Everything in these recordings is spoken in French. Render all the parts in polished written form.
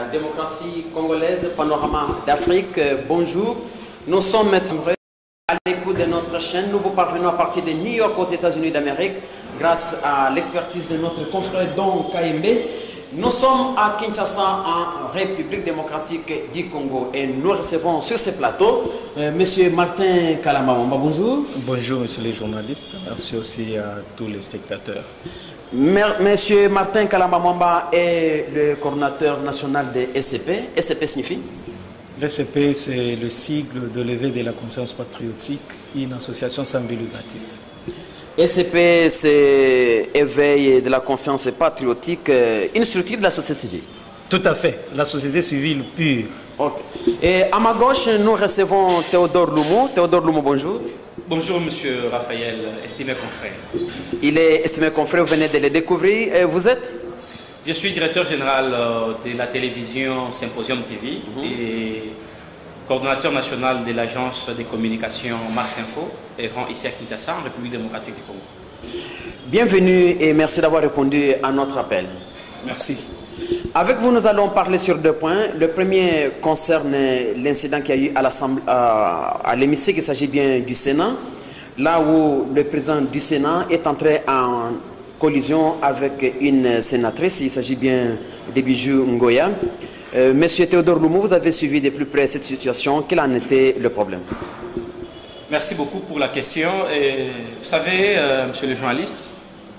démocratie congolaise, panorama d'Afrique. Bonjour, nous sommes à l'écoute de notre chaîne. Nous vous parvenons à partir de New York aux États-Unis d'Amérique grâce à l'expertise de notre confrère Don Kayembe. Nous sommes à Kinshasa, en République démocratique du Congo, et nous recevons sur ce plateau Monsieur Martin Kalamba-Mwamba. Bonjour. Bonjour, monsieur les journalistes. Merci aussi à tous les spectateurs. Monsieur Martin Kalamba-Mwamba est le coordinateur national de SCP. SCP signifie? L'SCP, c'est le sigle de l'éveil de la conscience patriotique, une association sans but lucratif. SCP, c'est éveil de la conscience patriotique, une structure de la société civile. Tout à fait, la société civile pure. Okay. Et à ma gauche, nous recevons Théodore Loumou. Théodore Loumou, bonjour. Bonjour, monsieur Raphaël, estimé confrère. Il est estimé confrère, vous venez de le découvrir. Et vous êtes? Je suis directeur général de la télévision Symposium TV et coordonnateur national de l'agence de communication Max Info, œuvrant ici à Kinshasa, en République démocratique du Congo. Bienvenue et merci d'avoir répondu à notre appel. Merci. Avec vous, nous allons parler sur deux points. Le premier concerne l'incident qu'il y a eu à l'hémicycle. Il s'agit bien du Sénat, là où le président du Sénat est entré en collision avec une sénatrice. Il s'agit bien de Bijou Ngoya. Monsieur Théodore Loumou, vous avez suivi de plus près cette situation. Quel en était le problème? Merci beaucoup pour la question. Et vous savez, monsieur le journaliste,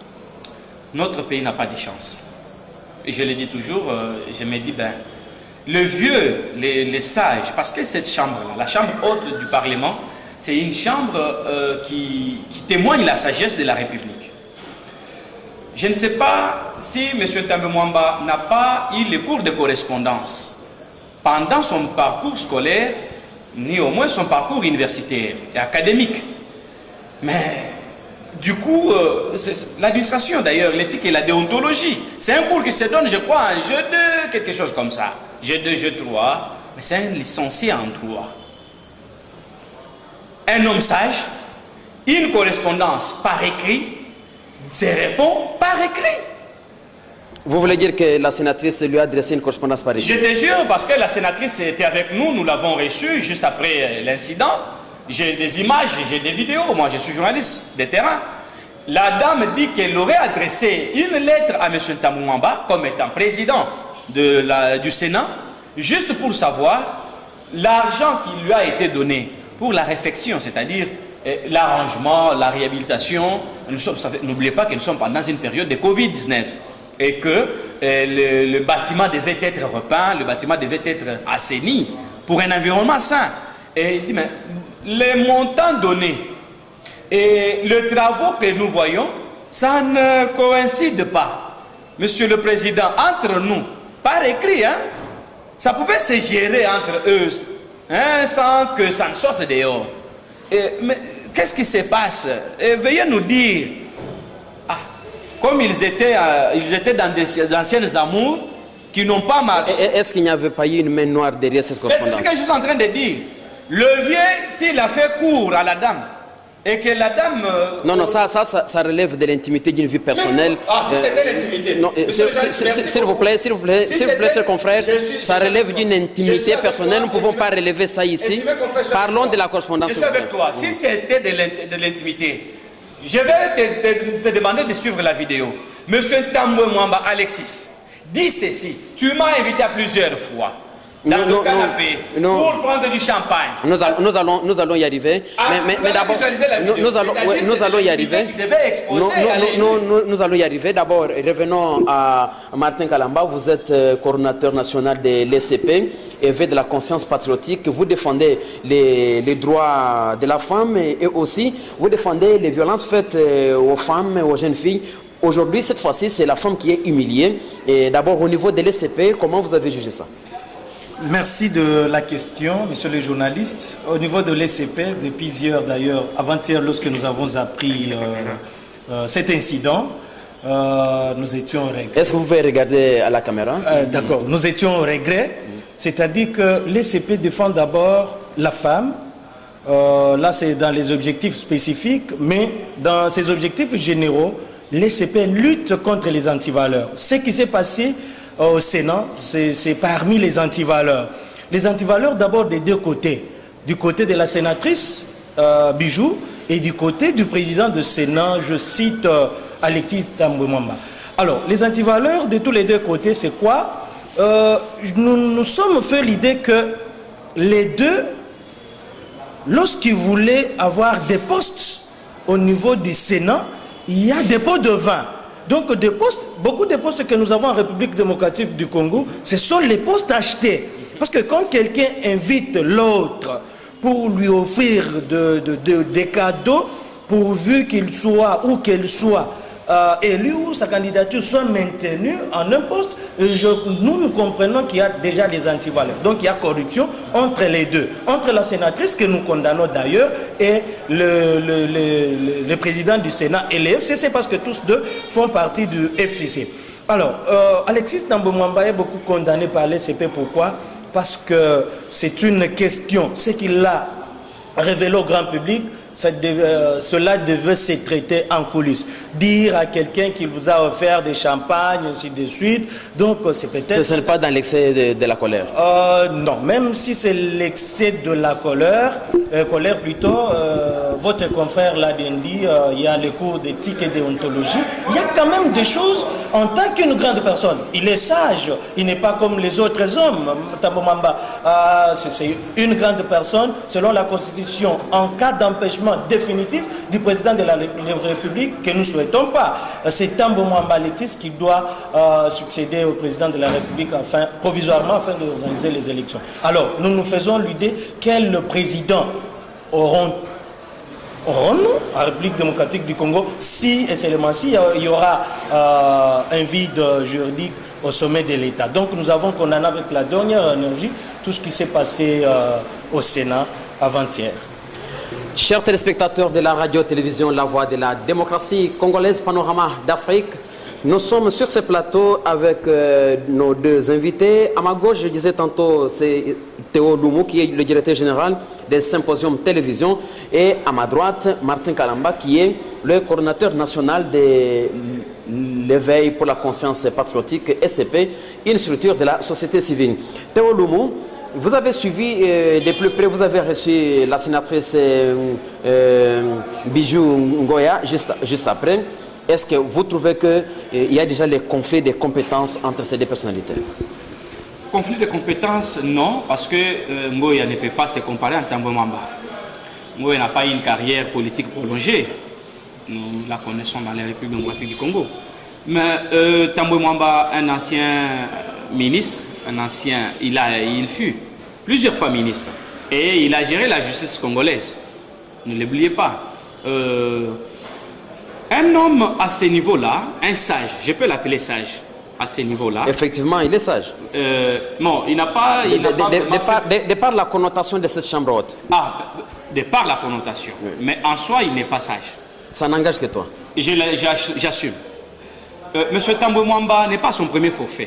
notre pays n'a pas de chance. Et je le dis toujours, je me dis, ben, le vieux, les sages, parce que cette chambre-là, la chambre haute du Parlement, c'est une chambre qui témoigne la sagesse de la République. Je ne sais pas si M. Tambemwamba n'a pas eu les cours de correspondance pendant son parcours scolaire, ni au moins son parcours universitaire et académique. Mais du coup, l'administration d'ailleurs, l'éthique et la déontologie, c'est un cours qui se donne, je crois, en G2, quelque chose comme ça. G2, G3, mais c'est un licencié en droit. Un homme sage, une correspondance par écrit, se répond par écrit. Vous voulez dire que la sénatrice lui a adressé une correspondance par écrit? Je te jure, parce que la sénatrice était avec nous, nous l'avons reçue juste après l'incident. J'ai des images, j'ai des vidéos, moi je suis journaliste de terrain. La dame dit qu'elle aurait adressé une lettre à M. Tambemwamba comme étant président du Sénat, juste pour savoir l'argent qui lui a été donné pour la réfection, c'est-à-dire l'arrangement, la réhabilitation. N'oubliez pas que nous sommes pendant une période de Covid-19 et que le bâtiment devait être repeint, le bâtiment devait être assaini pour un environnement sain. Et il dit, mais les montants donnés et les travaux que nous voyons, ça ne coïncide pas. Monsieur le Président, entre nous, par écrit, hein, ça pouvait se gérer entre eux, hein, sans que ça ne sorte dehors. Mais qu'est-ce qui se passe? Veuillez nous dire. Ah, comme ils étaient dans d'anciennes amours qui n'ont pas marché. Est-ce qu'il n'y avait pas eu une main noire derrière cette correspondance? C'est ce que je suis en train de dire. Le vieux, s'il a fait cours à la dame, et que la dame... Non, ça relève de l'intimité d'une vie personnelle. Ah, si c'était l'intimité. S'il vous plaît, cher confrère, ça relève d'une intimité personnelle. Nous ne pouvons pas relever ça ici. Parlons de la correspondance. Je suis avec toi. Si c'était de l'intimité, je vais te demander de suivre la vidéo. Monsieur Tambemwamba Alexis, dis ceci. Tu m'as invité à plusieurs fois dans le canapé pour prendre du champagne. Nous allons y arriver. Mais d'abord, nous allons y arriver. Nous allons y arriver. D'abord, revenons à Martin Kalamba. Vous êtes coordonnateur national de l'SCP, éveil de la conscience patriotique. Vous défendez les droits de la femme et aussi vous défendez les violences faites aux femmes et aux jeunes filles. Aujourd'hui, cette fois-ci, c'est la femme qui est humiliée. Et d'abord, au niveau de l'SCP, comment vous avez jugé ça? Merci de la question, monsieur le journaliste. Au niveau de l'SCP, depuis hier d'ailleurs, avant-hier, lorsque nous avons appris cet incident, nous étions au regret. Est-ce que vous pouvez regarder à la caméra? D'accord, nous étions au regret. C'est-à-dire que l'SCP défend d'abord la femme. Là, c'est dans les objectifs spécifiques, mais dans ces objectifs généraux, l'SCP lutte contre les antivaleurs. Ce qui s'est passé au Sénat, c'est parmi les antivaleurs. Les antivaleurs d'abord des deux côtés. Du côté de la sénatrice Bijou et du côté du président du Sénat, je cite Alexis Thambwe Mwamba. Alors, les antivaleurs de tous les deux côtés, c'est quoi? Nous nous sommes fait l'idée que les deux, lorsqu'ils voulaient avoir des postes au niveau du Sénat, il y a des pots de vin. Donc, des postes, beaucoup de postes que nous avons en République démocratique du Congo, ce sont les postes achetés. Parce que quand quelqu'un invite l'autre pour lui offrir des cadeaux, pourvu qu'il soit ou qu'elle soit élu ou sa candidature soit maintenue en un poste, nous comprenons qu'il y a déjà des antivaleurs. Donc il y a corruption entre les deux. Entre la sénatrice, que nous condamnons d'ailleurs, et le président du Sénat et le FCC, parce que tous deux font partie du FCC. Alors, Alexis Thambwe Mwamba est beaucoup condamné par l'ECP. Pourquoi? Parce que c'est une question, ce qu'il a révélé au grand public, cela devait se traiter en coulisses. Dire à quelqu'un qu'il vous a offert des champagnes, ainsi de suite, donc c'est peut-être... Ce n'est pas dans l'excès de la colère. Non, même si c'est l'excès de la colère plutôt, votre confrère l'a dit, il y a les cours d'éthique et déontologie, il y a quand même des choses, en tant qu'une grande personne, il est sage, il n'est pas comme les autres hommes, Thambwe Mwamba, c'est une grande personne, selon la Constitution, en cas d'empêchement définitif du président de la République, que nous ne souhaitons pas. C'est Thambwe Mwamba Alexis qui doit succéder au président de la République provisoirement afin d'organiser les élections. Alors, nous nous faisons l'idée quel président auront-nous en République démocratique du Congo si, et seulement si, il y aura un vide juridique au sommet de l'État. Donc nous avons condamné avec la dernière énergie tout ce qui s'est passé au Sénat avant-hier. Chers téléspectateurs de la radio-télévision La Voix de la démocratie congolaise, Panorama d'Afrique, nous sommes sur ce plateau avec nos deux invités. À ma gauche, je disais tantôt, c'est Théo Loumou qui est le directeur général des symposiums télévision. Et à ma droite, Martin Kalamba qui est le coordonnateur national de l'éveil pour la conscience patriotique SCP, une structure de la société civile. Théo Loumou, vous avez suivi de plus près, vous avez reçu la sénatrice Bijou Ngoya juste après. Est-ce que vous trouvez qu'il y a déjà les conflits de compétences entre ces deux personnalités? Conflit de compétences, non, parce que Ngoya ne peut pas se comparer à Thambwe Mwamba. Ngoya n'a pas une carrière politique prolongée. Nous la connaissons dans la République démocratique du Congo. Mais Thambwe Mwamba, un ancien ministre, il fut plusieurs fois ministre. Et il a géré la justice congolaise. Ne l'oubliez pas. Un homme à ce niveau-là, un sage, je peux l'appeler sage, à ce niveau-là. Effectivement, il est sage. Non, il n'a pas... De par la connotation de cette chambre haute. Ah, de par la connotation. Oui. Mais en soi, il n'est pas sage. Ça n'engage que toi. J'assume. Monsieur Thambwe Mwamba n'est pas son premier forfait.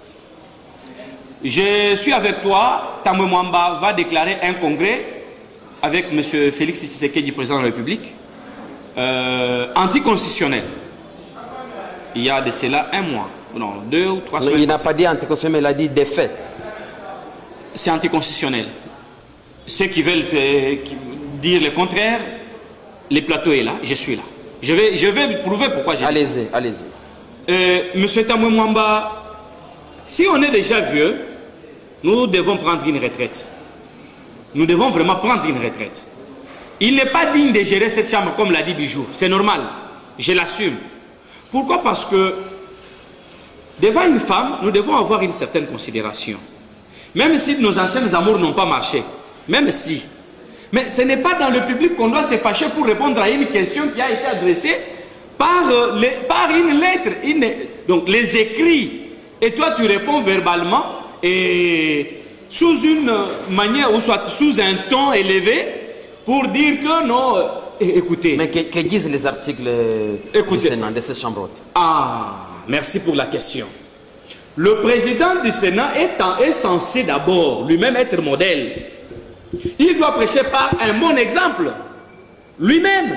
Je suis avec toi, Thambwe Mwamba va déclarer un congrès avec M. Félix Tshisekedi, président de la République, anticonstitutionnel. Il y a de cela un mois, non, 2 ou 3 semaines. Il n'a pas dit anticonstitutionnel, il a dit des faits. C'est anticonstitutionnel. Ceux qui veulent dire le contraire, le plateau est là, je suis là. Je vais prouver pourquoi j'ai dit ça. Allez-y. Monsieur Thambwe Mwamba, si on est déjà vieux, nous devons prendre une retraite. Nous devons vraiment prendre une retraite. Il n'est pas digne de gérer cette chambre comme l'a dit Bijou. C'est normal. Je l'assume. Pourquoi? Parce que devant une femme, nous devons avoir une certaine considération. Même si nos anciens amours n'ont pas marché. Même si. Mais ce n'est pas dans le public qu'on doit se fâcher pour répondre à une question qui a été adressée par une lettre. Donc les écrits. Et toi, tu réponds verbalement et sous une manière, ou soit sous un ton élevé, pour dire que non, écoutez. Mais que disent les articles du Sénat, de cette chambre haute? Ah, merci pour la question. Le président du Sénat est censé d'abord lui-même être modèle. Il doit prêcher par un bon exemple, lui-même.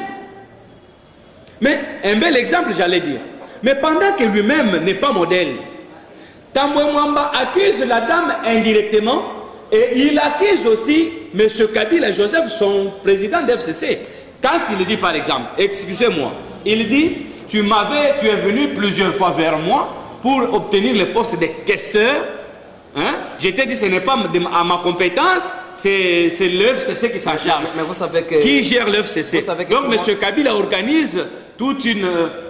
Mais un bel exemple, j'allais dire. Mais pendant que lui-même n'est pas modèle, Tambwe Mwamba accuse la dame indirectement et il accuse aussi M. Kabila Joseph, son président de FCC. Quand il dit par exemple, excusez-moi, il dit, tu es venu plusieurs fois vers moi pour obtenir le poste de questeur. Hein? Je t'ai dit, ce n'est pas à ma compétence, c'est l'FCC qui s'en charge. Mais vous savez que... Qui gère l'FCC? Donc M. Kabila organise toute une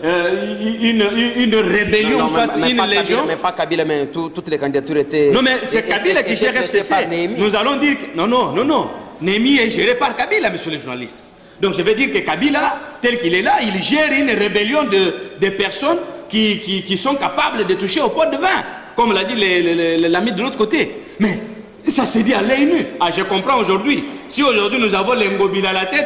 rébellion, soit une légion. Mais pas Kabila, mais toutes les candidatures étaient... Non, mais c'est Kabila qui gère FCC. Nous allons dire que... Non. Némi est géré par Kabila, monsieur le journaliste. Donc je vais dire que Kabila, tel qu'il est là, il gère une rébellion de personnes qui sont capables de toucher au pot de vin, comme l'a dit l'ami de l'autre côté. Mais ça s'est dit à l'œil nu. Ah, je comprends aujourd'hui. Si aujourd'hui nous avons les mobiles à la tête,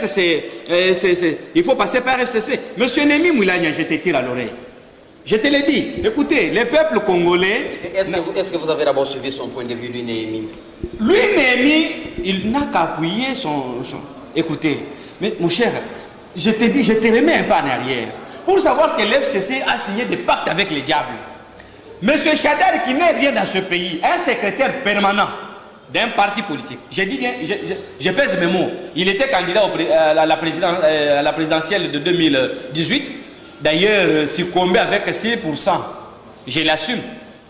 il faut passer par FCC. Monsieur Némi Moulania, je te tire à l'oreille. Je te l'ai dit. Écoutez, les peuples congolais... Est-ce que vous avez d'abord suivi son point de vue, lui, Némi? Lui, Némi, il n'a qu'à appuyer son... Écoutez, mais mon cher, je te dis, je te remets un pas en arrière. Pour savoir que l'FCC a signé des pactes avec les diables. Monsieur Chadar, qui n'est rien dans ce pays, un secrétaire permanent d'un parti politique. Je dis bien, je pèse mes mots. Il était candidat à la présidentielle de 2018. D'ailleurs, succombé avec 6%. Je l'assume.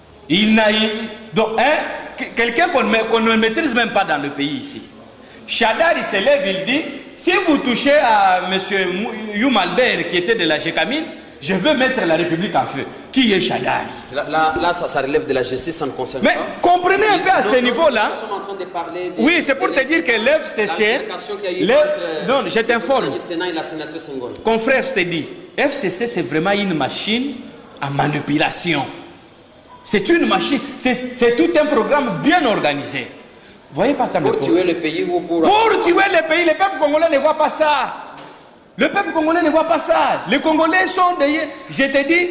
Donc, quelqu'un qu'on ne maîtrise même pas dans le pays ici. Chadar, il se lève, il dit, si vous touchez à M. Youm Albert, qui était de la GECAMIN, je veux mettre la République en feu. Qui est Chadar? Là, ça relève de la justice, ça ne concerne pas. Mais comprenez un peu à ce niveau-là. Nous sommes en train de parler de... Oui, c'est pour te dire que l'FCC... Non, je t'informe. Confrère, je te dis, FCC, c'est vraiment une machine à manipulation. C'est une machine, c'est tout un programme bien organisé. Vous voyez pas ça? Pour tuer le pays ou pour... Pour tuer le pays, le peuple congolais ne voit pas ça. Le peuple congolais ne voit pas ça. Les Congolais sont derrière. Je te dis...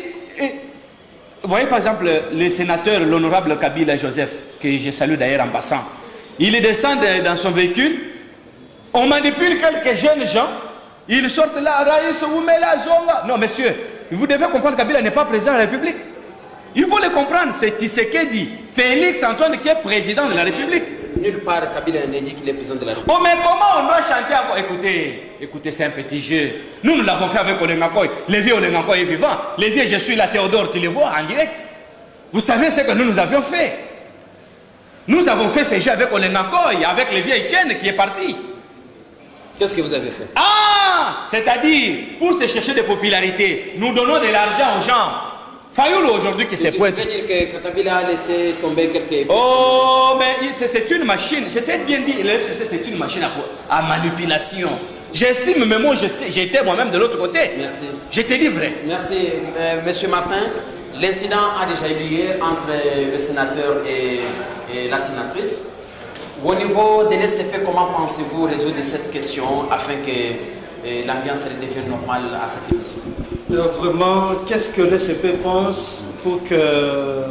Vous voyez par exemple le sénateur, l'honorable Kabila Joseph, que je salue d'ailleurs en passant. Il descend dans son véhicule. On manipule quelques jeunes gens. Ils sortent là, Raïs, Oumela, Zonga. Non, monsieur, vous devez comprendre que Kabila n'est pas président de la République. Il faut le comprendre. C'est Tshisekedi, Félix Antoine qui est président de la République. Nulle part, Kabila n'a dit qu'il est président de la République. Oh, mais comment on doit chanter encore? Écoutez, c'est un petit jeu. Nous l'avons fait avec Olengakoy. Lévi Olengakoy est vivant. Lévi, je suis la Théodore, tu le vois en direct. Vous savez ce que nous avions fait? Nous avons fait ces jeux avec Olengakoy, avec Lévi Etienne qui est parti. Qu'est-ce que vous avez fait? Ah, c'est-à-dire, pour se chercher de popularité, nous donnons de l'argent aux gens. Fayoulou aujourd'hui qui s'est pointé. Tu veux dire que Kabila a laissé tomber quelques... Oh, mais c'est une machine. Je t'ai bien dit, le FCC c'est une machine à manipulation. J'estime, mais moi j'étais moi-même de l'autre côté. Merci. Je te dis vrai. Merci. Monsieur Martin, l'incident a déjà eu lieu hier entre le sénateur et la sénatrice. Au niveau de l'SCP, comment pensez-vous résoudre cette question afin que l'ambiance redevienne normale à cette émission? Vraiment, qu'est-ce que l'SCP pense pour que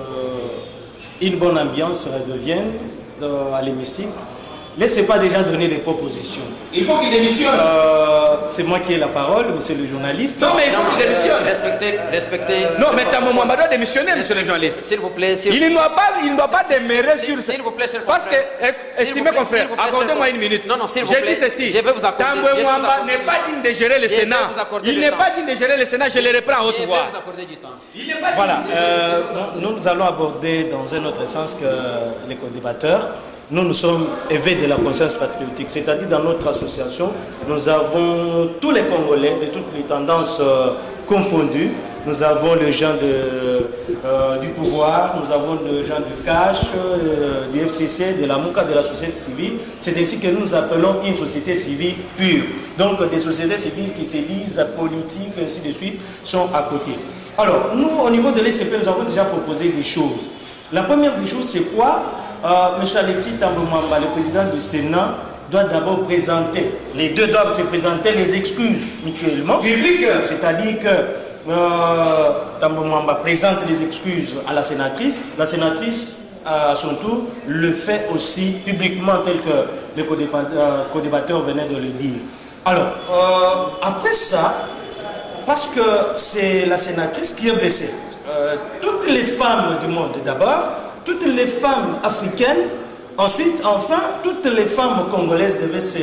une bonne ambiance redevienne à l'hémicycle? L'SCP a déjà donné des propositions. Il faut qu'il démissionne. C'est moi qui ai la parole, monsieur le journaliste. Non, mais il faut qu'il démissionne. Respectez. Non, mais Tambwe doit démissionner, monsieur le journaliste. S'il vous plaît. Il ne doit pas demeurer sur... S'il vous plaît, parce que, estimez confrère, accordez-moi une minute. Non, s'il vous plaît. Je dis ceci. Je vais vous accorder. Tambwe Mwamba n'est pas digne de gérer le Sénat. Il n'est pas digne de gérer le Sénat, je le reprends à haute voix. Je vais vous accorder du temps. Voilà. Nous allons aborder dans un autre sens que les co-débatteurs. Nous sommes éveillés de la conscience patriotique, c'est-à-dire dans notre association, nous avons tous les Congolais de toutes les tendances confondues. Nous avons les gens du pouvoir, nous avons les gens du cash, du FCC, de la MOUCA, de la société civile. C'est ainsi que nous appelons une société civile pure. Donc des sociétés civiles qui se disent politiques, ainsi de suite, sont à côté. Alors, nous, au niveau de l'SCP, nous avons déjà proposé des choses. La première des choses, c'est quoi? M. Alexis Tambwe Mwamba, le président du Sénat, doit d'abord présenter, les deux doivent se présenter les excuses mutuellement. C'est-à-dire que Tambwe Mwamba présente les excuses à la sénatrice à son tour le fait aussi publiquement tel que le co-débatteur venait de le dire. Alors, après ça, parce que c'est la sénatrice qui est blessée, toutes les femmes du monde d'abord, toutes les femmes africaines, ensuite, enfin, toutes les femmes congolaises devaient se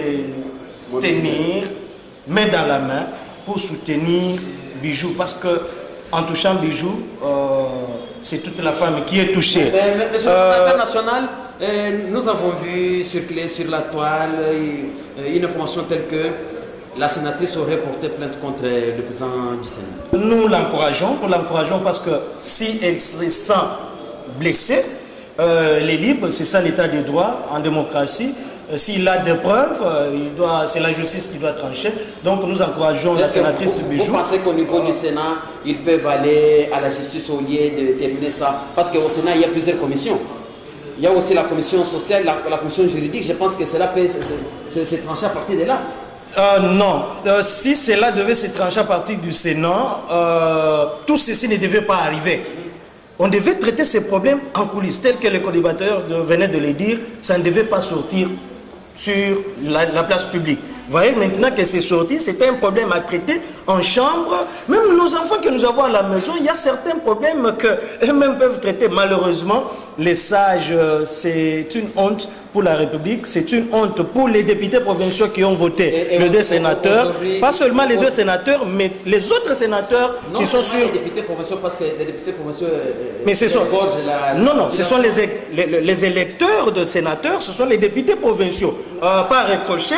tenir main dans la main pour soutenir Bijou, parce que en touchant Bijou, c'est toute la femme qui est touchée. Mais sur le plan international, nous avons vu circuler sur la toile une information telle que la sénatrice aurait porté plainte contre le président du Sénat. Nous l'encourageons parce que si elle se sent blessée, elle est libre, c'est ça l'état de droit en démocratie. S'il a des preuves, c'est la justice qui doit trancher. Donc nous encourageons la sénatrice Bijou. Vous pensez qu'au niveau du Sénat, ils peuvent aller à la justice au lieu de terminer ça? Parce qu'au Sénat, il y a plusieurs commissions. Il y a aussi la commission sociale, la commission juridique. Je pense que cela peut se trancher à partir de là. Non. Si cela devait se trancher à partir du Sénat, tout ceci ne devait pas arriver. On devait traiter ces problèmes en coulisses, tel que les co-débatteurs venaient de le dire. Ça ne devait pas sortir sur la place publique. Vous voyez maintenant que c'est sorti, c'était un problème à traiter en chambre. Même nos enfants que nous avons à la maison, il y a certains problèmes qu'eux-mêmes peuvent traiter. Malheureusement, les sages, c'est une honte pour la République, c'est une honte pour les députés provinciaux qui ont voté les deux sénateurs. Pas seulement les deux sénateurs, mais les autres sénateurs qui sont sur... les députés provinciaux, parce que les députés provinciaux... Mais ce sont... Non, ce sont les électeurs de sénateurs, ce sont les députés provinciaux. Par ricochet,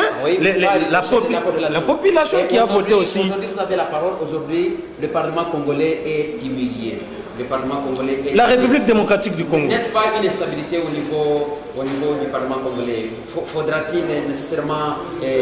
la population qui a voté aussi. Aujourd'hui, vous avez la parole. Aujourd'hui, le Parlement congolais est humilié. Le Parlement congolais est la République démocratique du Congo. N'est-ce pas une instabilité au niveau du Parlement congolais? Faudra-t-il nécessairement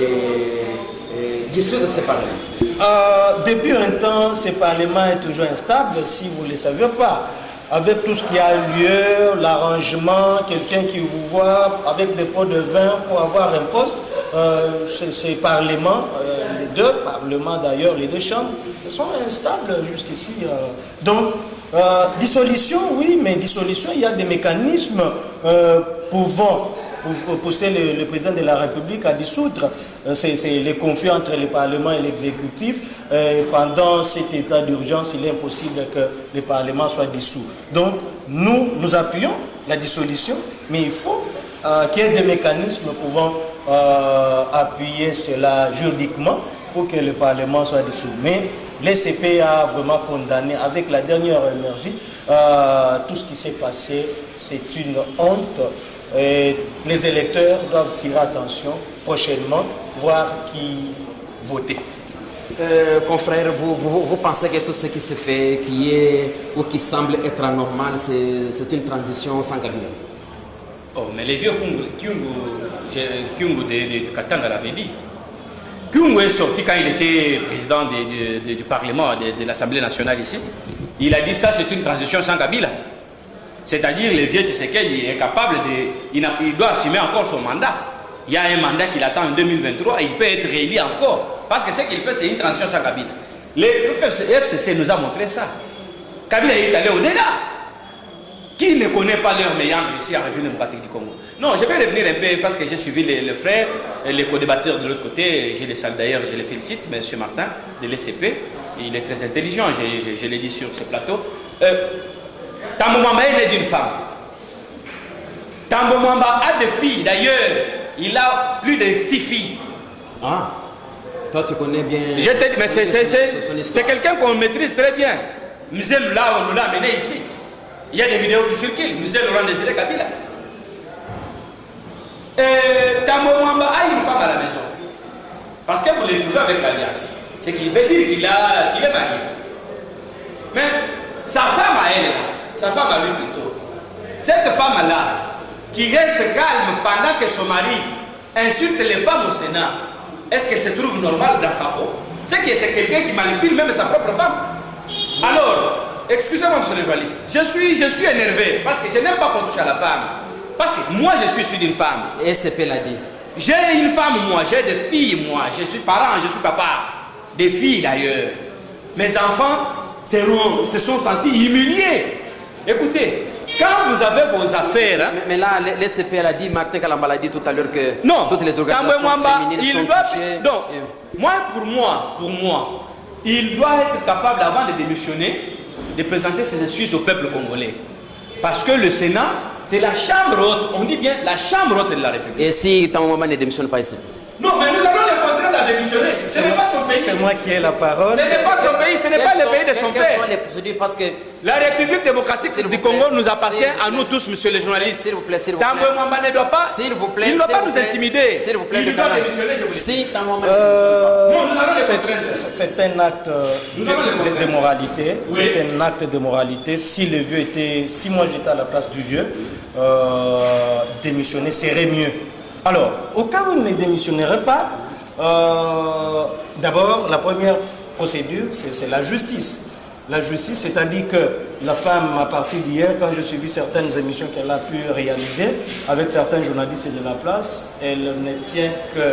dissoudre ce Parlement? Depuis un temps, ce Parlement est toujours instable, si vous ne le savez pas. Avec tout ce qui a lieu, l'arrangement, quelqu'un qui vous voit avec des pots de vin pour avoir un poste, ces parlements, les deux parlements d'ailleurs, les deux chambres, sont instables jusqu'ici. Donc, dissolution, oui, mais dissolution, il y a des mécanismes pouvant pousser le président de la République à dissoudre. C'est les conflits entre le Parlement et l'exécutif. Pendant cet état d'urgence, il est impossible que le Parlement soit dissous. Donc, nous appuyons la dissolution, mais il faut qu'il y ait des mécanismes pouvant appuyer cela juridiquement pour que le Parlement soit dissous. Mais l'ECP a vraiment condamné avec la dernière énergie tout ce qui s'est passé. C'est une honte. Et les électeurs doivent tirer attention prochainement, voir qui voter. Confrère, vous pensez que tout ce qui se fait, qui est ou qui semble être anormal, c'est une transition sans Kabila? Oh, mais les vieux Kyungu de Katanga l'avait dit. Kyungu est sorti quand il était président du Parlement, de l'Assemblée nationale ici. Il a dit ça, c'est une transition sans Kabila. C'est-à-dire, le vieux Tshisekedi est capable il doit assumer encore son mandat. Il y a un mandat qu'il attend en 2023 et il peut être réélu encore. Parce que ce qu'il fait, c'est une transition sans Kabila. Le FCC nous a montré ça. Kabila est allé au-delà. Qui ne connaît pas leur meilleur ici en République démocratique du Congo? Non, je vais revenir un peu parce que j'ai suivi les frères, les co-débatteurs de l'autre côté. Je les salue d'ailleurs, je les félicite, M. Martin de l'ECP. Il est très intelligent, je l'ai dit sur ce plateau. Tambo Mwamba est né d'une femme. Tambo Mwamba a des filles. D'ailleurs, il a plus de 6 filles. Ah, toi tu connais bien. Mais c'est quelqu'un qu'on maîtrise très bien. Nous sommes là, on nous l'a amené ici. Il y a des vidéos qui circulent. Nous sommes Laurent Désiré Kabila. Tambo Mwamba a une femme à la maison. Parce que vous l'avez trouvé avec l'alliance. C'est qu'il veut dire qu'il est marié. Mais sa femme à elle, sa femme à lui plutôt. Cette femme-là, qui reste calme pendant que son mari insulte les femmes au Sénat, est-ce qu'elle se trouve normale dans sa peau? C'est que c'est quelqu'un qui manipule même sa propre femme. Alors, excusez-moi, monsieur le journaliste, je suis énervé parce que je n'aime pas qu'on touche à la femme. Parce que moi, je suis issu d'une femme. Et SCP l'a dit. J'ai une femme, moi, j'ai des filles, moi. Je suis parent, je suis papa. Des filles, d'ailleurs. Mes enfants se sont sentis humiliés. Écoutez, quand vous avez vos affaires... Hein, mais là, l'SCP a dit, Martin Kalamba l'a dit tout à l'heure que toutes les organisations féminines sont touchées. Donc, pour moi, il doit être capable, avant de démissionner, de présenter ses excuses au peuple congolais. Parce que le Sénat, c'est la chambre haute, on dit bien la chambre haute de la République. Et si Tamouamba ne démissionne pas ici? Non, mais nous allons le contraindre à démissionner. Ce n'est pas son pays. C'est moi qui ai la parole. Ce n'est pas son pays, ce n'est pas le pays de son père. Quelles sont les procédures? Parce que la République démocratique du Congo nous appartient à nous tous, monsieur les journalistes. S'il vous plaît, s'il vous plaît. Tamouamba ne doit pas, s'il vous plaît, il ne doit pas nous intimider. S'il vous plaît, il doit démissionner, je vous dis. Si Tamouamba ne démissionne pas. C'est un acte de moralité. Oui. C'est un acte de moralité. Si le vieux était, si moi j'étais à la place du vieux, démissionner serait mieux. Alors, au cas où il ne démissionnerait pas, d'abord, la première procédure, c'est la justice. La justice, c'est-à-dire que la femme, à partir d'hier, quand j'ai suivi certaines émissions qu'elle a pu réaliser avec certains journalistes de la place, elle ne tient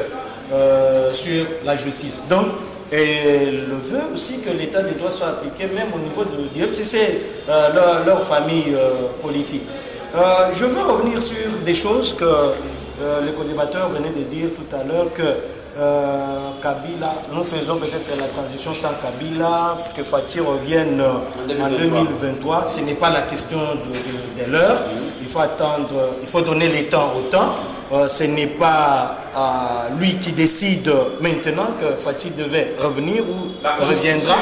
que sur la justice. Donc, elle veut aussi que l'état des droits soit appliqué, même au niveau de leur famille politique. Je veux revenir sur des choses que le co-débatteur venait de dire tout à l'heure, que Kabila, nous faisons peut-être la transition sans Kabila, que Fathi revienne en 2023. Ce n'est pas la question de l'heure. Il faut attendre, il faut donner le temps au temps. Ce n'est pas lui qui décide maintenant que Fathi devait revenir ou reviendra.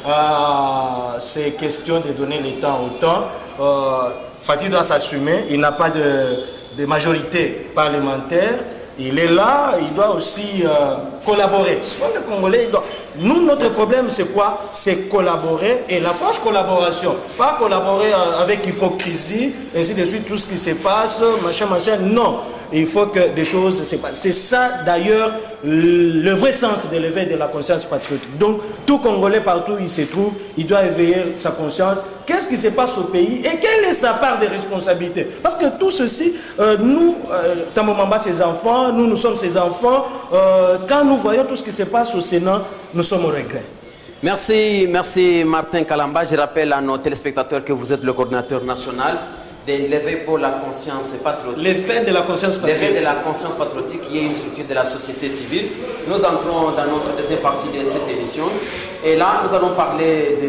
C'est question de donner le temps au temps. Fathi doit s'assumer. Il n'a pas de majorité parlementaire. Il est là, il doit aussi collaborer. Soit le Congolais, nous, notre problème, c'est quoi? C'est collaborer, et la franche collaboration. Pas collaborer avec hypocrisie, ainsi de suite, tout ce qui se passe, machin, machin. Non, il faut que des choses se passent. C'est ça, d'ailleurs, le vrai sens de l'éveil de la conscience patriotique. Donc, tout Congolais, partout où il se trouve, il doit éveiller sa conscience. Qu'est-ce qui se passe au pays et quelle est sa part de responsabilité? Parce que tout ceci, nous, Tamouamba, ses enfants, nous sommes ses enfants. Quand nous voyons tout ce qui se passe au Sénat, nous sommes au regret. Merci, merci Martin Kalamba. Je rappelle à nos téléspectateurs que vous êtes le coordinateur national de l'éveil pour la conscience patriotique. L'éveil de la conscience patriotique. L'éveil de la conscience patriotique, qui est une structure de la société civile. Nous entrons dans notre deuxième partie de cette émission. Et là, nous allons parler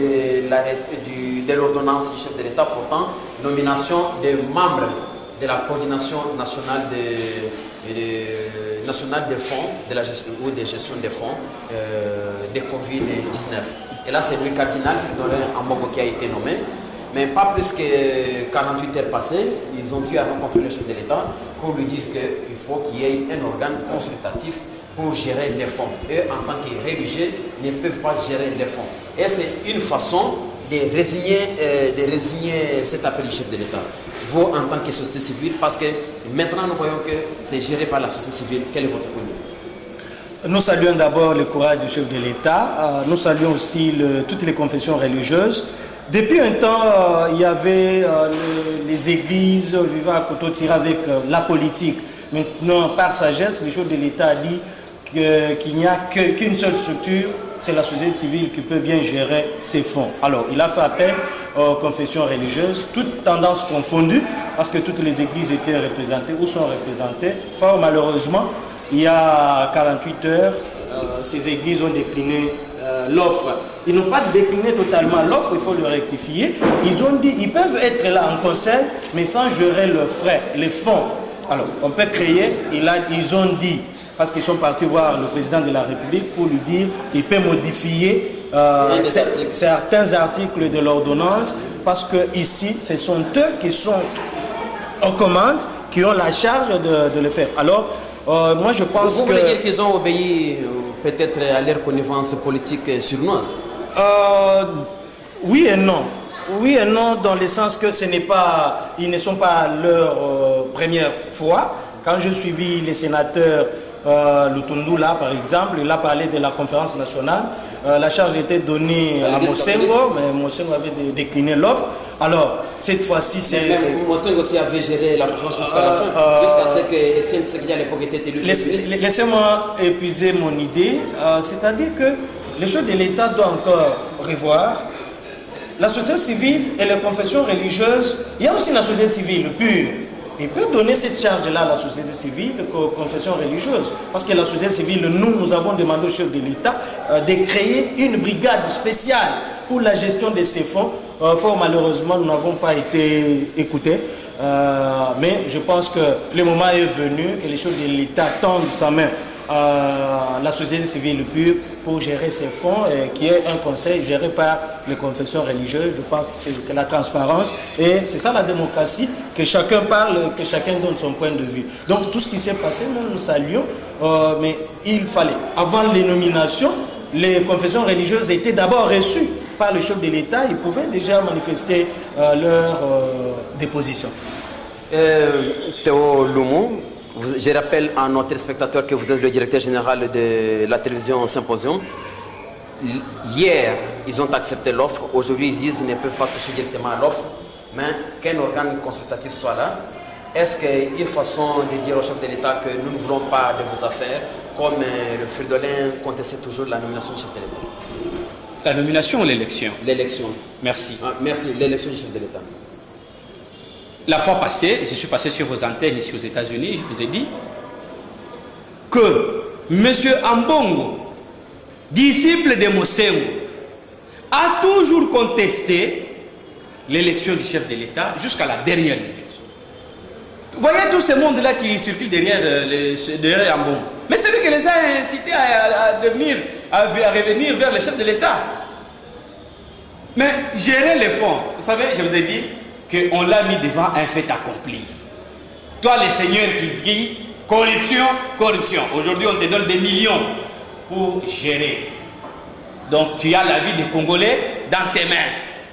de l'ordonnance du chef de l'État portant nomination des membres de la coordination nationale des fonds, de la gestion, ou de gestion des fonds de Covid-19. Et là, c'est le cardinal Fridolin Ambongo qui a été nommé. Mais pas plus que 48 heures passées, ils ont dû rencontrer le chef de l'État pour lui dire qu'il faut qu'il y ait un organe consultatif pour gérer les fonds. Eux, en tant que religieux, ne peuvent pas gérer les fonds. Et c'est une façon de résigner cet appel du chef de l'État. Vous, en tant que société civile, parce que maintenant nous voyons que c'est géré par la société civile, quel est votre point de vue? Nous saluons d'abord le courage du chef de l'État. Nous saluons aussi toutes les confessions religieuses. Depuis un temps, il y avait les églises vivant à couteau tiré avec la politique. Maintenant, par sagesse, le chef de l'État a dit qu'il n'y a qu'une seule structure, c'est la société civile qui peut bien gérer ses fonds. Alors, il a fait appel aux confessions religieuses, toutes tendances confondues, parce que toutes les églises étaient représentées ou sont représentées. Fort malheureusement, il y a 48 heures, ces églises ont décliné l'offre. Ils n'ont pas décliné totalement l'offre, il faut le rectifier. Ils ont dit ils peuvent être là en conseil, mais sans gérer leurs frais, les fonds. Alors, on peut créer, ils ont dit, parce qu'ils sont partis voir le président de la République pour lui dire qu'il peut modifier certains articles de l'ordonnance, parce que ici, ce sont eux qui sont aux commandes, qui ont la charge de le faire. Alors, moi je pense que... Vous voulez dire qu'ils ont obéi peut-être à leur connivence politique surnoise? Oui et non. Oui et non, dans le sens que ils ne sont pas leur première fois. Quand je suivis les sénateurs Lutundula, par exemple, il a parlé de la conférence nationale. La charge était donnée à Mosengo, mais Mosengo avait décliné l'offre. Alors, cette fois-ci, c'est... Mosengo aussi avait géré la conférence jusqu'à la fin, jusqu'à ce que Étienne Tshisekedi à l'époque était élu. Laissez-moi épuiser mon idée. C'est-à-dire que le chef de l'État doit encore revoir la société civile et les confessions religieuses. Il y a aussi la société civile pure. Il peut donner cette charge-là à la société civile, aux confessions religieuses. Parce que la société civile, nous avons demandé au chef de l'État de créer une brigade spéciale pour la gestion de ces fonds Fort malheureusement, nous n'avons pas été écoutés. Mais je pense que le moment est venu que les choses de l'État tendent sa main à la société civile pure pour gérer ces fonds, qui est un conseil géré par les confessions religieuses. Je pense que c'est la transparence et c'est ça la démocratie, que chacun parle, que chacun donne son point de vue. Donc tout ce qui s'est passé, nous saluons, mais il fallait, avant les nominations, les confessions religieuses étaient d'abord reçues par le chef de l'État. Ils pouvaient déjà manifester leur déposition. Théo Loumou, je rappelle à nos téléspectateurs que vous êtes le directeur général de la télévision Symposium. Hier, ils ont accepté l'offre. Aujourd'hui, ils disent qu'ils ne peuvent pas toucher directement à l'offre, mais qu'un organe consultatif soit là. Est-ce qu'il y a une façon de dire au chef de l'État que nous ne voulons pas de vos affaires, comme le Fridolin contestait toujours la nomination du chef de l'État? La nomination ou l'élection? L'élection. Merci. Merci, l'élection du chef de l'État. La fois passée, je suis passé sur vos antennes ici aux États-Unis, je vous ai dit que M. Ambongo, disciple de Mosengo, a toujours contesté l'élection du chef de l'État jusqu'à la dernière minute. Vous voyez tout ce monde-là qui circule derrière Ambongo. Mais c'est lui qui les a incités à revenir vers le chef de l'État. Mais gérer les fonds, vous savez, je vous ai dit qu'on l'a mis devant un fait accompli. Toi, le Seigneur qui dit corruption, corruption. Aujourd'hui, on te donne des millions pour gérer. Donc, tu as la vie des Congolais dans tes mains.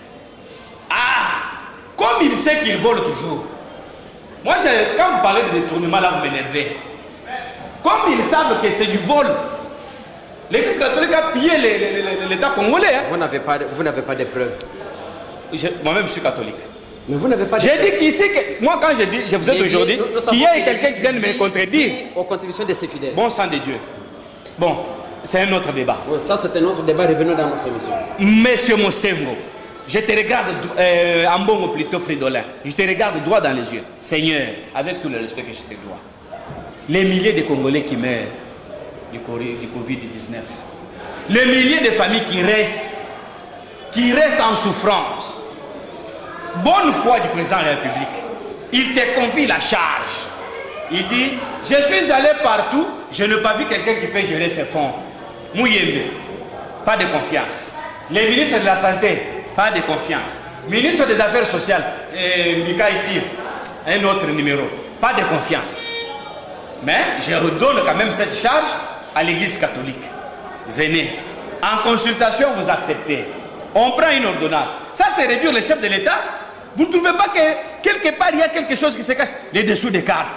Ah, comme il sait qu'il vole toujours. Moi, quand vous parlez de détournement, là, vous m'énervez. Comme ils savent que c'est du vol, l'Église catholique a pillé l'État congolais. Hein. Vous n'avez pas de preuves. Moi-même, je suis catholique. Mais vous n'avez pas de preuves. J'ai dit qu'ici, moi, quand j'ai dit, je vous ai aujourd'hui, qu'il y a quelqu'un qui vient de me contredire. Aux contributions de ses fidèles. Bon sang de Dieu. Bon, c'est un autre débat. Oui, ça, c'est un autre débat. Revenons dans notre émission. Monsieur Mosengo, je te regarde, Ambongo plutôt Fridolin, je te regarde droit dans les yeux. Seigneur, avec tout le respect que je te dois. Les milliers de Congolais qui meurent du Covid-19, les milliers de familles qui restent en souffrance. Bonne foi du président de la République. Il te confie la charge. Il dit, je suis allé partout, je n'ai pas vu quelqu'un qui peut gérer ses fonds. Mouyembe, pas de confiance. Les ministres de la Santé, pas de confiance. Ministre des Affaires sociales, Mika Steve, un autre numéro, pas de confiance. Mais je redonne quand même cette charge à l'Église catholique. Venez, en consultation, vous acceptez. On prend une ordonnance. Ça, c'est réduire le chef de l'État. Vous ne trouvez pas que quelque part, il y a quelque chose qui se cache? Les dessous des cartes.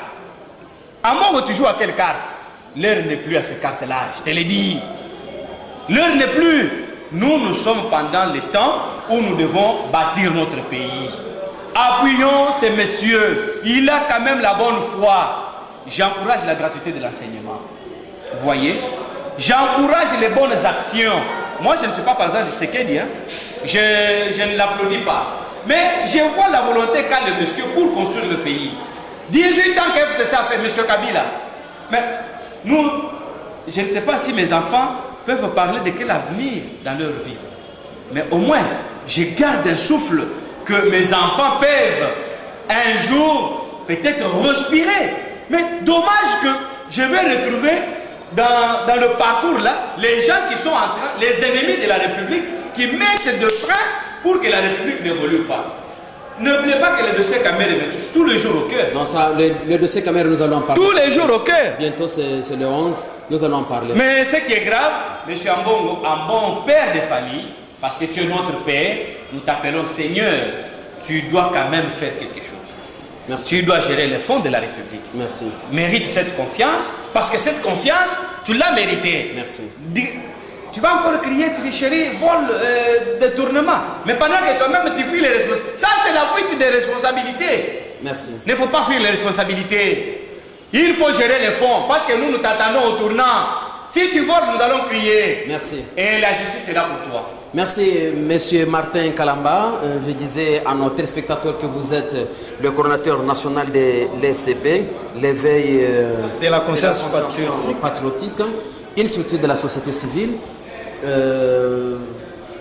À moi, tu joues à quelle carte? L'heure n'est plus à ces cartes-là, je te l'ai dit. L'heure n'est plus. Nous sommes pendant le temps où nous devons bâtir notre pays. Appuyons ces messieurs. Il a quand même la bonne foi. J'encourage la gratuité de l'enseignement. Vous voyez? J'encourage les bonnes actions. Moi, je ne suis pas par exemple ce qu'il dit. Hein. Je ne l'applaudis pas. Mais je vois la volonté qu'a le monsieur pour construire le pays. 18 ans que FCC a fait, monsieur Kabila. Mais nous, je ne sais pas si mes enfants peuvent parler de quel avenir dans leur vie. Mais au moins, je garde un souffle que mes enfants peuvent un jour peut-être respirer. Mais dommage que je vais retrouver dans le parcours là, les gens qui sont en train, les ennemis de la République, qui mettent de frein pour que la République n'évolue pas. N'oubliez pas que le dossier Kamere me touche tous les jours au cœur. Non, ça, le dossier Kamere, nous allons en parler. Tous les jours au cœur. Bientôt, c'est le 11, nous allons en parler. Mais ce qui est grave, M. Ambongo, un bon père de famille, parce que tu es notre père, nous t'appelons Seigneur, tu dois quand même faire quelque chose. Merci. Tu dois gérer les fonds de la République. Merci. Mérite cette confiance, parce que cette confiance, tu l'as méritée. Merci. Tu vas encore crier tricherie, vol, détournement. Mais pendant que toi-même tu fuis les responsabilités. Ça, c'est la fuite des responsabilités. Merci. Il ne faut pas fuir les responsabilités. Il faut gérer les fonds, parce que nous t'attendons au tournant. Si tu voles, nous allons crier. Merci. Et la justice est là pour toi. Merci, Monsieur Martin Kalamba. Je disais à nos téléspectateurs que vous êtes le coordonnateur national de l'ESCP, l'éveil de la conscience patriotique, une structure de la société civile.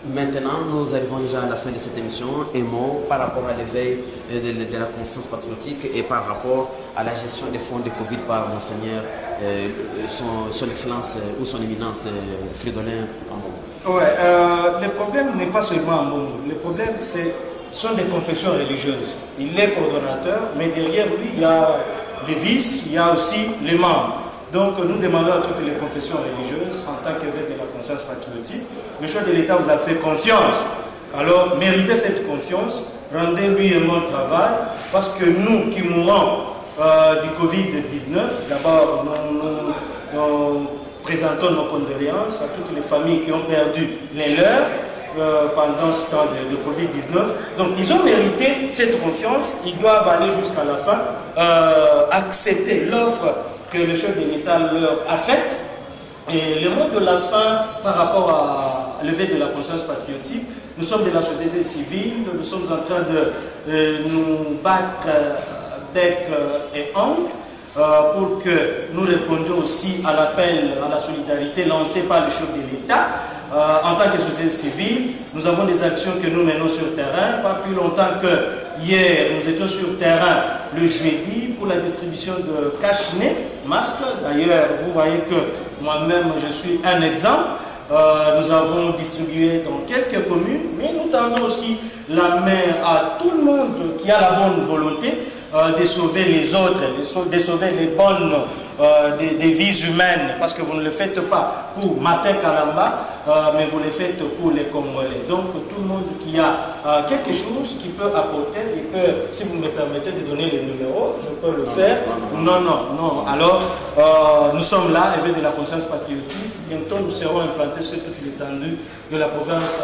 Maintenant, nous arrivons déjà à la fin de cette émission. Un mot par rapport à l'éveil de la conscience patriotique et par rapport à la gestion des fonds de Covid par Monseigneur, son Excellence ou son Éminence Fridolin Ambongo. Ouais, le problème n'est pas seulement Ambongo. Le problème, sont des confessions religieuses. Il est coordonnateur, mais derrière lui, il y a les vices, il y a aussi les membres. Donc nous demandons à toutes les confessions religieuses, en tant qu'évêque de la conscience patriotique, le chef de l'État vous a fait confiance. Alors méritez cette confiance, rendez-lui un bon travail, parce que nous qui mourons du Covid-19, d'abord nous présentons nos condoléances à toutes les familles qui ont perdu les leurs pendant ce temps de Covid-19. Donc ils ont mérité cette confiance, ils doivent aller jusqu'à la fin, accepter l'offre que le chef de l'État leur a faite. Et le mot de la fin par rapport à l'éveil de la conscience patriotique, nous sommes de la société civile, nous sommes en train de nous battre bec et ongle pour que nous répondions aussi à l'appel à la solidarité lancé par le chef de l'État. En tant que société civile, nous avons des actions que nous menons sur le terrain. Pas plus longtemps que hier, nous étions sur le terrain le jeudi pour la distribution de cache-nez, masques. D'ailleurs, vous voyez que moi-même, je suis un exemple. Nous avons distribué dans quelques communes, mais nous tendons aussi la main à tout le monde qui a la bonne volonté de sauver les autres, de sauver les bonnes des vies humaines, parce que vous ne le faites pas pour Martin Kalamba, mais vous le faites pour les Congolais. Donc tout le monde qui a quelque chose qui peut apporter, il peut, si vous me permettez de donner les numéros, je peux le faire. Non. Alors, nous sommes là, éveil de la conscience patriotique. Bientôt, nous serons implantés sur toute l'étendue de la province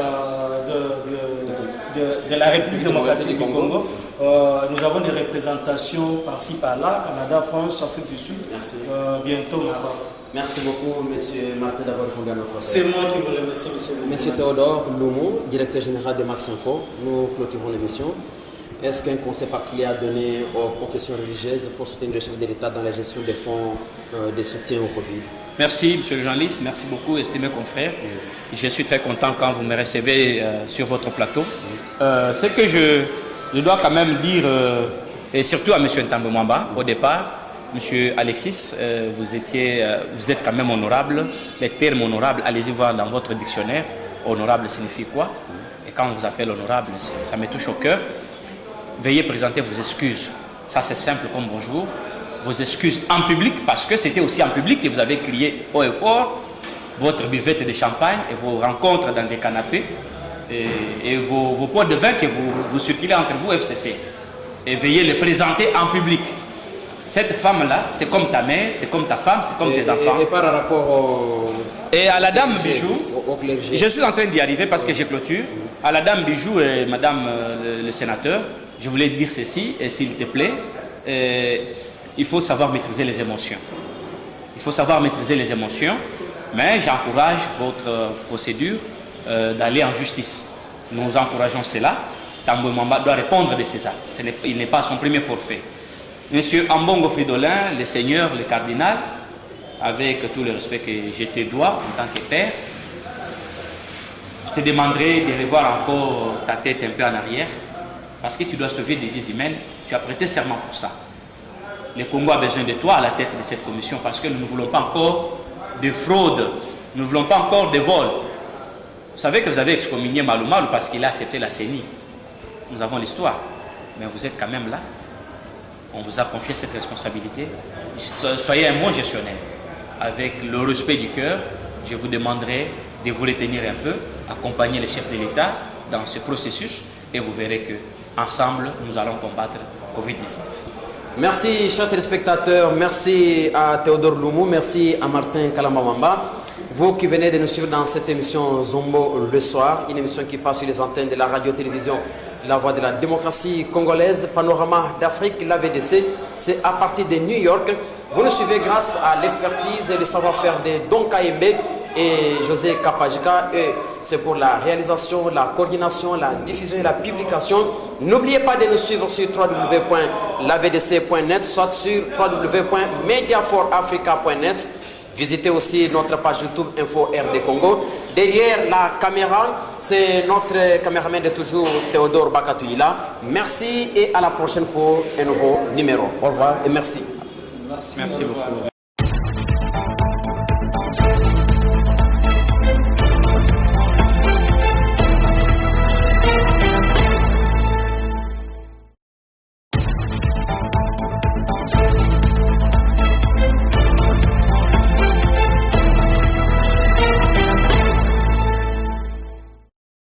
de la République démocratique du Congo. Nous avons des représentations par-ci, par-là, Canada, France, Afrique du Sud, bientôt Maroc. Merci beaucoup, M. Martin, d'avoir répondu à notre appel. C'est moi qui vous remercie, M. Théodore Loumou, directeur général de Max Info, nous clôturons l'émission. Est-ce qu'un conseil particulier a donné aux confessions religieuses pour soutenir le chef de l'État dans la gestion des fonds de soutien au Covid? Merci, M. le journaliste. Merci beaucoup, estimés confrères. Je suis très content quand vous me recevez sur votre plateau. Ce que je dois quand même dire, et surtout à M. Ntambo Mwamba, au départ, M. Alexis, vous êtes quand même honorable. Les termes honorables, allez-y voir dans votre dictionnaire. Honorable signifie quoi? Et quand on vous appelle honorable, ça me touche au cœur. Veuillez présenter vos excuses. Ça, c'est simple comme bonjour. Vos excuses en public, parce que c'était aussi en public que vous avez crié haut et fort votre buvette de champagne et vos rencontres dans des canapés et vos pots de vin que vous circulez entre vous, FCC. Et veuillez les présenter en public. Cette femme-là, c'est comme ta mère, c'est comme ta femme, c'est comme tes enfants. Et par rapport et à la dame Bijou, je suis en train d'y arriver parce que j'ai clôture. À la dame Bijou et madame le sénateur, je voulais dire ceci, et s'il te plaît, il faut savoir maîtriser les émotions. Il faut savoir maîtriser les émotions, mais j'encourage votre procédure d'aller en justice. Nous encourageons cela. Ntambo Mwamba doit répondre de ses actes. Il n'est pas à son premier forfait. Monsieur Ambongo Fridolin, le Seigneur, le cardinal, avec tout le respect que je te dois en tant que père, je te demanderai de revoir encore ta tête un peu en arrière, parce que tu dois sauver des vies humaines. Tu as prêté serment pour ça. Le Congo a besoin de toi à la tête de cette commission, parce que nous ne voulons pas encore de fraude, nous ne voulons pas encore de vol. Vous savez que vous avez excommunié Malou Malou parce qu'il a accepté la CENI. Nous avons l'histoire, mais vous êtes quand même là. On vous a confié cette responsabilité. Soyez un bon gestionnaire. Avec le respect du cœur, je vous demanderai de vous retenir un peu, accompagner le chef de l'État dans ce processus, et vous verrez que ensemble, nous allons combattre Covid-19. Merci, chers téléspectateurs. Merci à Théodore Loumou. Merci à Martin Kalamba Mwamba. Vous qui venez de nous suivre dans cette émission Zombo le soir, une émission qui passe sur les antennes de la radio-télévision La Voix de la démocratie congolaise, Panorama d'Afrique, la VDC. C'est à partir de New York. Vous nous suivez grâce à l'expertise et le savoir-faire de Don Kaembe et José Kapajika. Et c'est pour la réalisation, la coordination, la diffusion et la publication. N'oubliez pas de nous suivre sur www.lavdc.net, soit sur www.mediaforafrica.net. Visitez aussi notre page YouTube Info RD Congo. Derrière la caméra, c'est notre caméraman de toujours, Théodore Bakatouila. Merci et à la prochaine pour un nouveau numéro. Au revoir et merci. Merci beaucoup.